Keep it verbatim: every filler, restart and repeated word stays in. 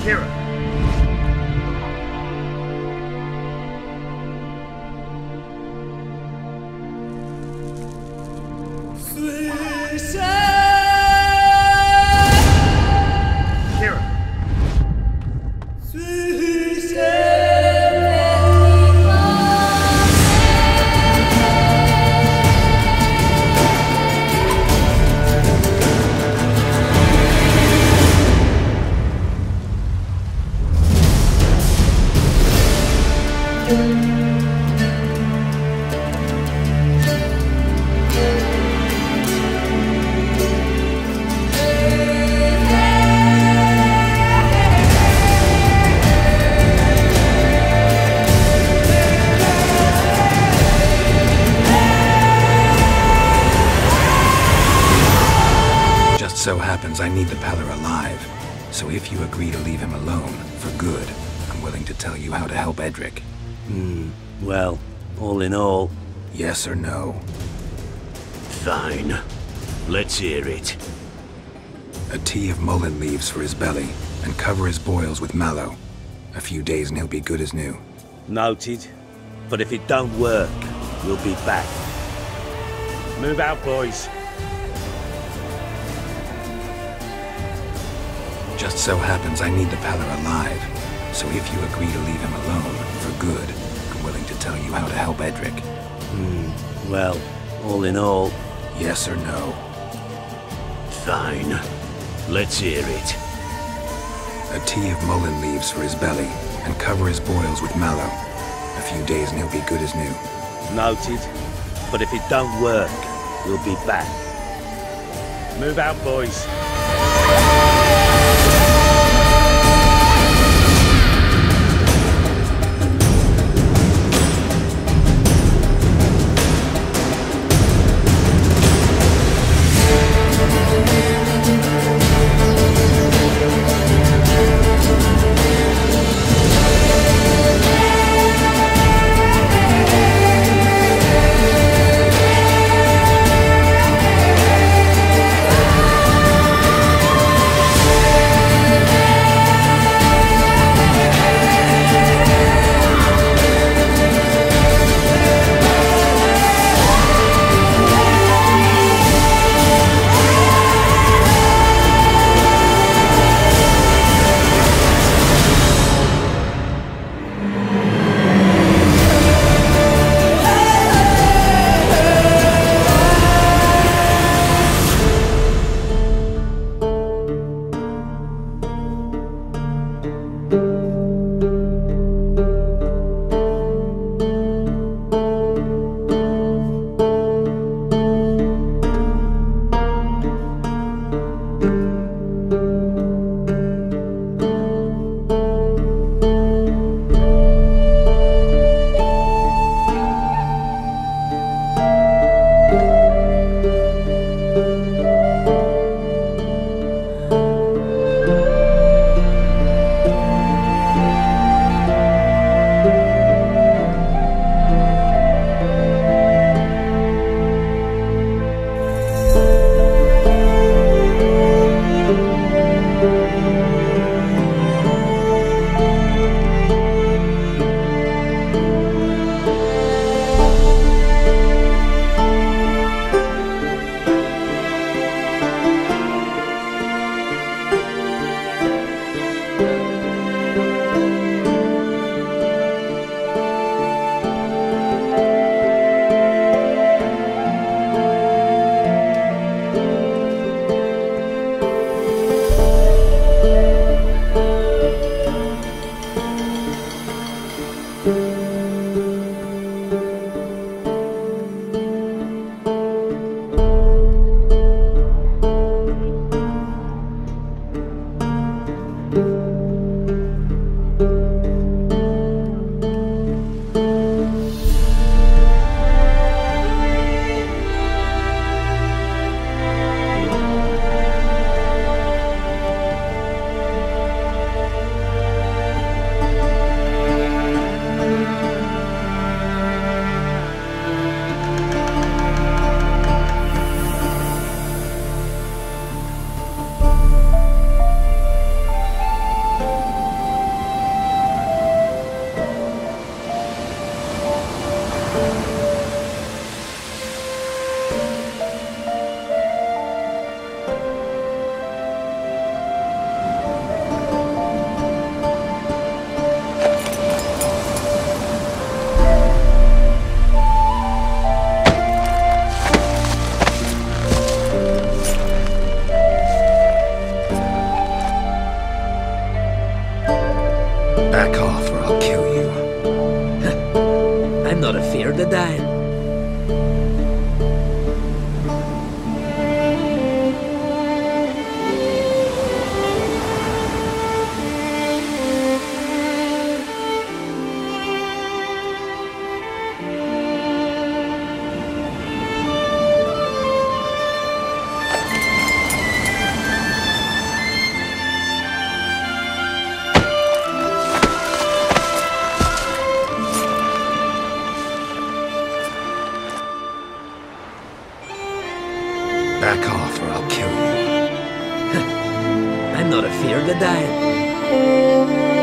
Kira. So happens I need the Peller alive. So if you agree to leave him alone, for good, I'm willing to tell you how to help Edric. Hmm, well, all in all... Yes or no? Fine. Let's hear it. A tea of mullein leaves for his belly, and cover his boils with mallow. A few days and he'll be good as new. Noted. But if it don't work, we'll be back. Move out, boys. Just so happens I need the Peller alive. So if you agree to leave him alone, for good, I'm willing to tell you how to help Edric. Hmm, well, all in all... Yes or no? Fine. Let's hear it. A tea of mullein leaves for his belly, and cover his boils with mallow. A few days and he'll be good as new. Noted. But if it don't work, we'll be back. Move out, boys. I'll kill you. I'm not afeard of dying. Back off or I'll kill you. I'm not afeard of dying.